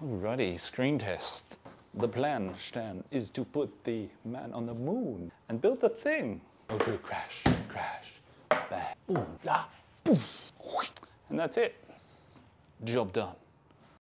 Alrighty, screen test. The plan, Stan, is to put the man on the moon and build the thing. Okay, crash, crash, bang, boom, la, boom. And that's it. Job done.